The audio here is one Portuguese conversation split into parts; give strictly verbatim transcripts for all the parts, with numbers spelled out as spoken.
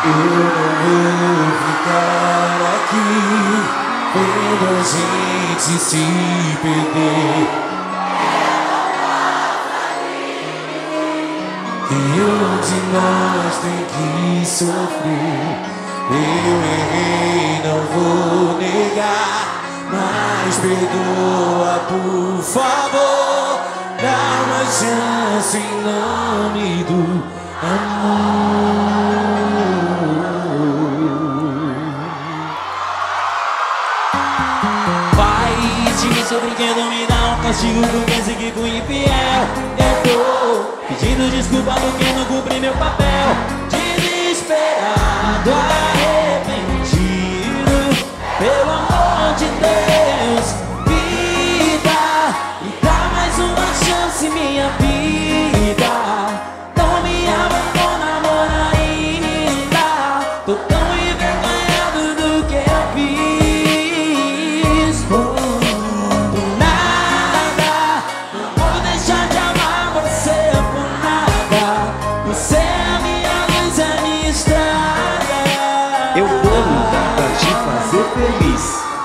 Eu não vou ficar aqui vendo a gente se perder. E um de nós tem que sofrer. Eu errei, não vou negar, mas perdoa, por favor. Dá uma chance em nome do amor. Vai, tire seu brinquedo, me dá um castigo porque segui com infiel. Eu tô pedindo desculpa porque não cumpri meu papel. Desesperado, arrependido, pelo amor de Deus, vida, me dá mais uma chance, minha vida. Não me abandona, amor, ainda. Tô tão envergonhado do que eu fiz. Por nada, não vou deixar de amar você por nada. Você é a minha luz, é a minha estrada. Eu vou lutar pra te fazer feliz,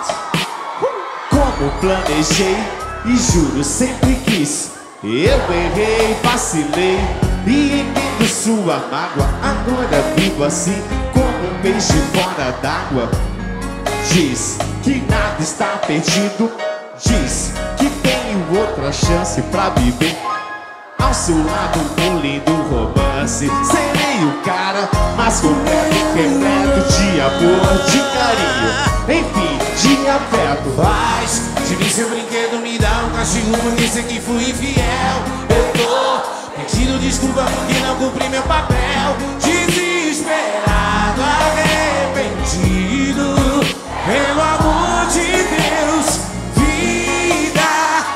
como planejei e juro sempre quis. Eu errei, vacilei e emendo sua mágoa. Agora vivo assim, como um peixe fora d'água. Diz que nada está perdido, diz que tenho outra chance pra viver ao seu lado, um lindo romance. Serei o cara mais completo, repleto de amor, de carinho, enfim, de afeto. Faz, tire seu brinquedo, me dá um castigo porque sei que fui infiel. Eu tô pedindo desculpa porque não cumpri meu papel. Desesperado, arrependido, pelo amor de Deus, vida.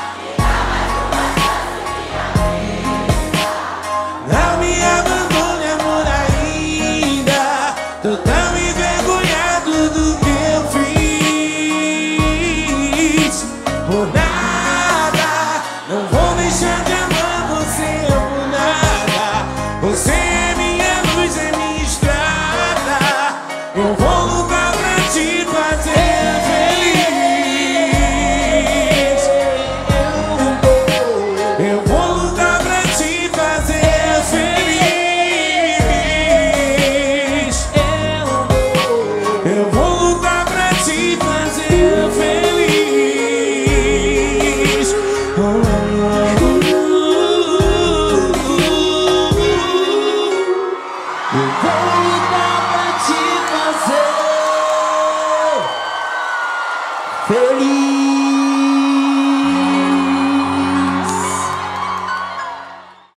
Não me abandone, amor, ainda. Tô tão envergonhado do que eu fiz. Por nada, não vou